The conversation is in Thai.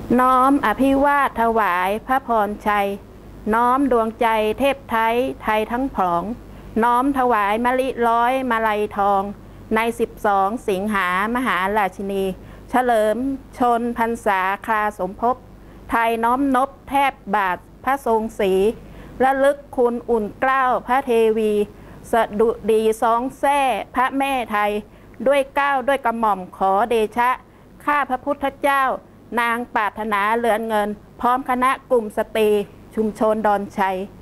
น้อมอภิวาทถวายพระพรชัยน้อมดวงใจเทพไทยไทยทั้งผองน้อมถวายมะลิร้อยมาลัยทองใน12สิงหามหาราชินีเฉลิมชนพรรษาคราสมภพไทยน้อมนบแทบบาทพระทรงศรีระลึกคุณอุ่นเกล้าพระเทวีสดุดีสองแท้พระแม่ไทยด้วยเกล้าด้วยกระหม่อมขอเดชะข้าพระพุทธเจ้านางปรารถนาเหลือนเงินพร้อมคณะกลุ่มสตรีชุมชนดอนชัย